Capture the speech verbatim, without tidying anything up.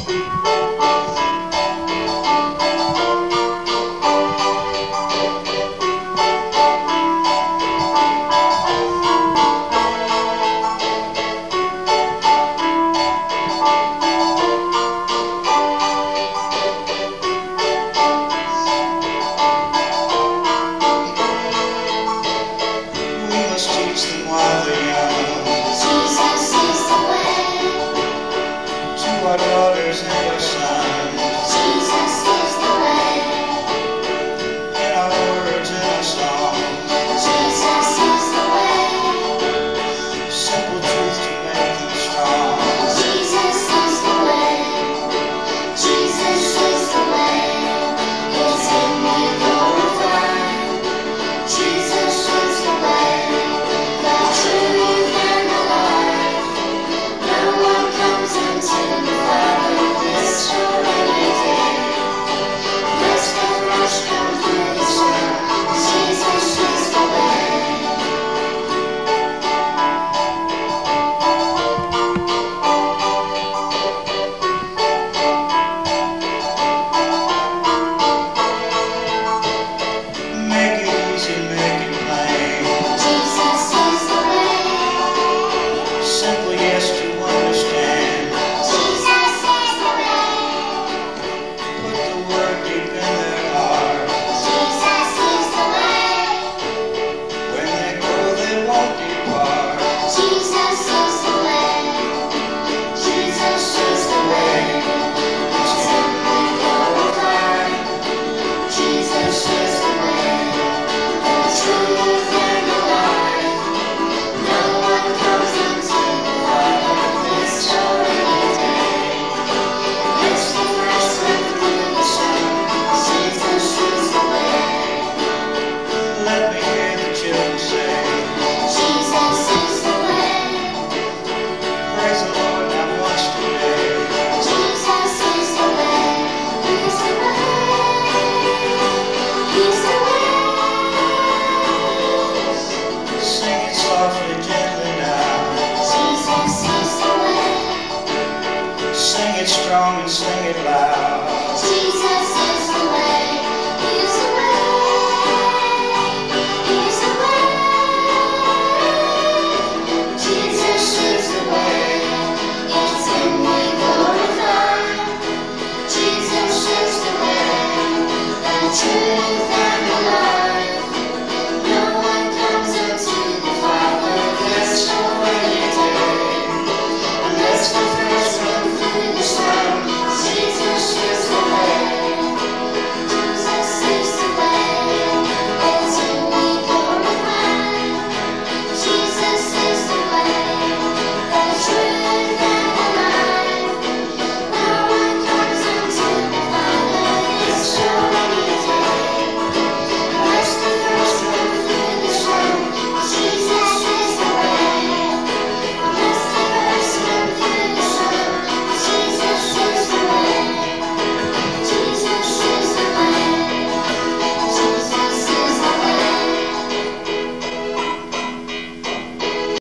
Our daughters and our sons. Jesus is the way. In our words and our songs. Jesus is the way. Simple truth to make them strong. Jesus is the way. Jesus is the way. It's in me glorified. Jesus is the way. The truth and the life. No one comes until the Father this already did. Rest and rush come through the sun. Jesus is the way. Make it easy, make it plain. Jesus is the way. Simple yes to understand. Jesus is the way. Put the word deep in their heart. Jesus is the way. When they go, they won't depart. Jesus is the way. Jesus is the way. It's in me glorified. Jesus is the way. The truth and the life. No one comes until the Father this already did. It's the first step through the sun. Jesus is the way. Let me hear the children say, Jesus is the way. praise the Lord not once today. Jesus is the way. He's the way. He's the way. Sing it softly, gently now. Jesus is the way. Sing it strong and sing it loud. Jesus